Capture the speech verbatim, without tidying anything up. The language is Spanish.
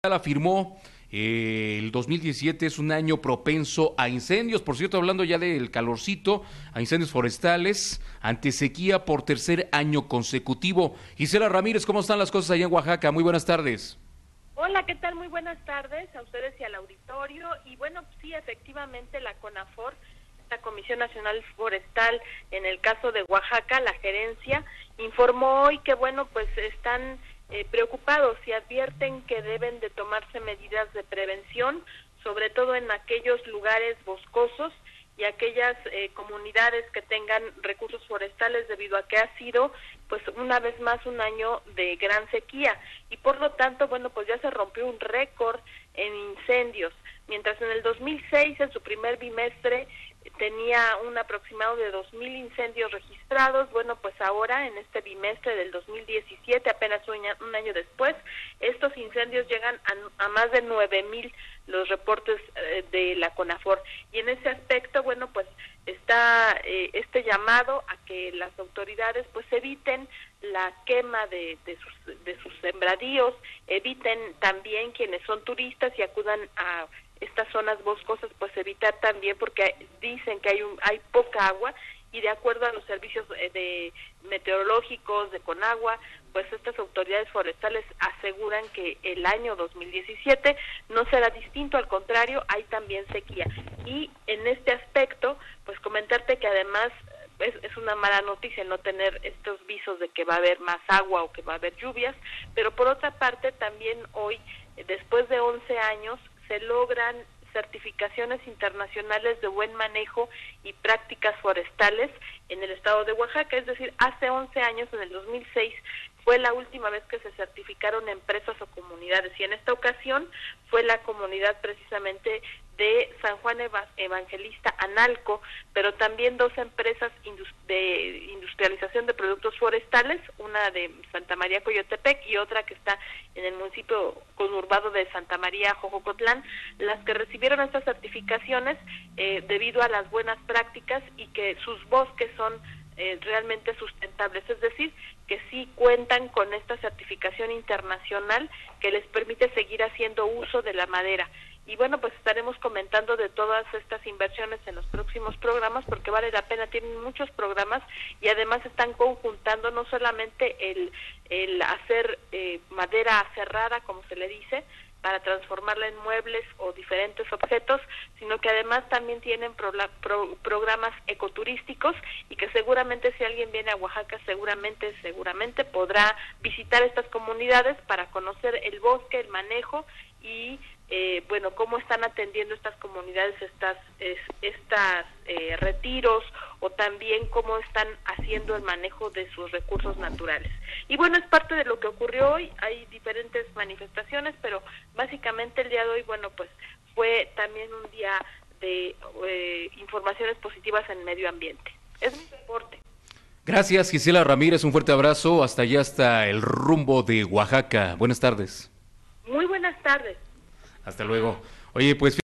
Afirmó eh, el dos mil diecisiete es un año propenso a incendios, por cierto, hablando ya del calorcito, a incendios forestales, ante sequía por tercer año consecutivo. Gisela Ramírez, ¿cómo están las cosas allá en Oaxaca? Muy buenas tardes. Hola, ¿qué tal? Muy buenas tardes a ustedes y al auditorio. Y bueno, sí, efectivamente la CONAFOR, la Comisión Nacional Forestal, en el caso de Oaxaca, la gerencia, informó hoy que, bueno, pues están eh, preocupados y advierten que deben de tomarse medidas de prevención, sobre todo en aquellos lugares boscosos y aquellas eh, comunidades que tengan recursos forestales, debido a que ha sido pues una vez más un año de gran sequía y por lo tanto, bueno, pues ya se rompió un récord en incendios. Mientras en el dos mil seis, en su primer bimestre, tenía un aproximado de dos mil incendios registrados, bueno, pues ahora en este bimestre del dos mil diecisiete, apenas un año, un año después, estos incendios llegan a, a más de nueve mil los reportes eh, de la CONAFOR. Y en ese aspecto, bueno, pues está eh, este llamado a que las autoridades pues eviten la quema de, de, sus, de sus sembradíos, eviten también quienes son turistas y acudan a estas zonas boscosas, pues evitar también, porque dicen que hay un, hay poca agua, y de acuerdo a los servicios de meteorológicos de Conagua, pues estas autoridades forestales aseguran que el año dos mil diecisiete no será distinto, al contrario, hay también sequía. Y en este aspecto, pues comentarte que además es, es una mala noticia no tener estos visos de que va a haber más agua o que va a haber lluvias, pero por otra parte también hoy, después de once años, se logran certificaciones internacionales de buen manejo y prácticas forestales en el estado de Oaxaca. Es decir, hace once años, en el dos mil seis, fue la última vez que se certificaron empresas o comunidades, y en esta ocasión fue la comunidad precisamente de San Juan Evangelista, Analco, pero también dos empresas de industrialización de productos forestales, una de Santa María Coyotepec y otra que está en el municipio conurbado de Santa María Jojocotlán, las que recibieron estas certificaciones eh, debido a las buenas prácticas y que sus bosques son eh, realmente sustentables, es decir, que sí cuentan con esta certificación internacional que les permite seguir haciendo uso de la madera. Y bueno, pues estaremos comentando de todas estas inversiones en los próximos programas, porque vale la pena, tienen muchos programas y además están conjuntando no solamente el, el hacer eh, madera aserrada, como se le dice, para transformarla en muebles o diferentes objetos, sino que además también tienen pro, pro, programas ecoturísticos, y que seguramente si alguien viene a Oaxaca, seguramente, seguramente podrá visitar estas comunidades para conocer el bosque, el manejo y Eh, bueno, cómo están atendiendo estas comunidades estas es, estas eh, retiros, o también cómo están haciendo el manejo de sus recursos naturales. Y bueno, es parte de lo que ocurrió hoy. Hay diferentes manifestaciones, pero básicamente el día de hoy, bueno, pues fue también un día de eh, informaciones positivas en medio ambiente. Es mi reporte. Gracias, Gisela Ramírez, un fuerte abrazo hasta allá, hasta el rumbo de Oaxaca. Buenas tardes. Muy buenas tardes. Hasta luego. Oye, pues